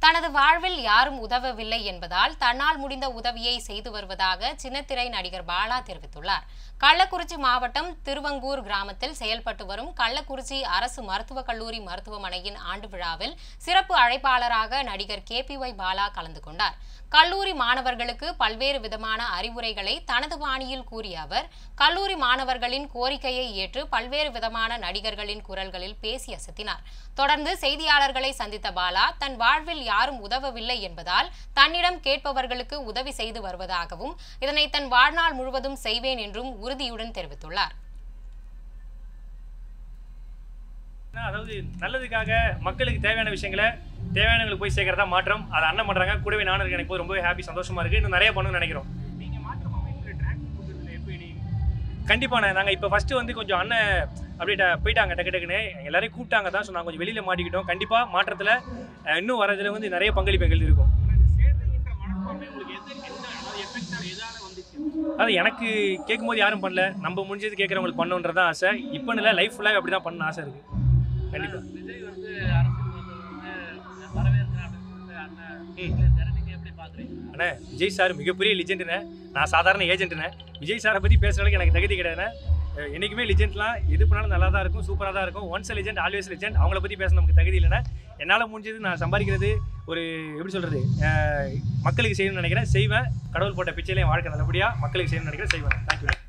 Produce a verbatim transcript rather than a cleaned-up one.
தனது வாழ்வில் யாரும் உதவவில்லை என்பதால் தன்னால் முடிந்த உதவியை செய்து வருவதாக சின்னத்திரை நடிகர் பாலா தெரிவித்துள்ளார். கள்ளக்குறிச்சி மாவட்டம் திருவங்கூர் கிராமத்தில் செயல்பட்டு வரும் கள்ளக்குறிச்சி அரசு மருத்துவக் கல்லூரி மருத்துவமனையின் ஆண்டு விழாவில் சிறப்பு அழைப்பாளராக நடிகர் கே பி ஒய் பாலா கலந்து கொண்டார். கல்லூரி மாணவர்களுக்கு பல்வேறு விதமான அறிவுரைகளை தனது பாணியில் கூறிய அவர் கல்லூரி மாணவர்களின் கோரிக்கையை ஏற்று பல்வேறு விதமான நடிகர்களின் குரல்களில் பேசி அசத்தினார். தொடர்ந்து செய்தியாளர்களை சந்தித்த பாலா தன் வாழ்வில் யாரும் உதவவில்லை என்பதால் தன்னிடம் கேட்பவர்களுக்கு உதவி செய்து வருவதாகவும் இதனை தன் வாழ்நாள் முழுவதும் செய்வேன் என்றும் உறுதியுடன் தெரிவித்துள்ளார். அதாவது நல்லதுக்காக மக்களுக்கு தேவையான விஷயங்களை தேவையானவங்களுக்கு போய் சேர்க்கறதா மாற்றம். அதை அண்ணன் பண்றாங்க. கூடவே நானும் இருக்கேன். எனக்கு ரொம்ப ஹாப்பி, சந்தோஷமா இருக்கு. இன்னும் நிறைய பண்ணணும்னு நினைக்கிறோம். நீங்க மாற்றம் அமைப்புல ட்ராக் கொடுக்கறதுல எப்படி கண்டிப்பாண்ணே நாங்கள் இப்போ ஃபஸ்ட்டு வந்து கொஞ்சம் அண்ணன் அப்படியே போயிட்டாங்க டக்கு டக்குன்னு எல்லாரையும் கூப்பிட்டாங்க தான். ஸோ நாங்கள் கொஞ்சம் வெளியில் மாட்டிக்கிட்டோம். கண்டிப்பாக மாற்றத்தில் இன்னும் வரதுல வந்து நிறைய பங்களிப்பு எங்களுக்கு இருக்கும். அது எனக்கு கேட்கும்போது யாரும் பண்ணல, நம்ம முடிஞ்சது கேட்குறவங்களுக்கு பண்ணணுன்றதான் ஆசை. இப்போ இல்லை, லைஃப் ஃபுல்லாக அப்படி தான் பண்ண ஆசை இருக்குது. கண்டிப்பாக அண்ணே விஜய் சார் மிகப்பெரிய லிஜெண்டுண்ணே. நான் சாதாரண ஏஜென்ட்டுண்ணே. விஜய் சாரை பற்றி பேசுகிறதுக்கு எனக்கு தகுதி கிடையாதுண்ணே. என்றைக்குமே லிஜெண்ட்லாம் எது பண்ணாலும் நல்லா தான் இருக்கும், சூப்பராக தான் இருக்கும். Once legend always legend. அவங்கள பற்றி பேச நமக்கு தகுதி இல்லைண்ணே. என்னால் முடிஞ்சது நான் சம்பாதிக்கிறது ஒரு எப்படி சொல்கிறது, மக்களுக்கு செய்யணும்னு நினைக்கிறேன், செய்வேன். கடவுள் போட்ட பிச்சையிலையும் வாழ்க்கை நல்லபடியாக மக்களுக்கு செய்யணும்னு நினைக்கிறேன், செய்வேன். தேங்க்யூ.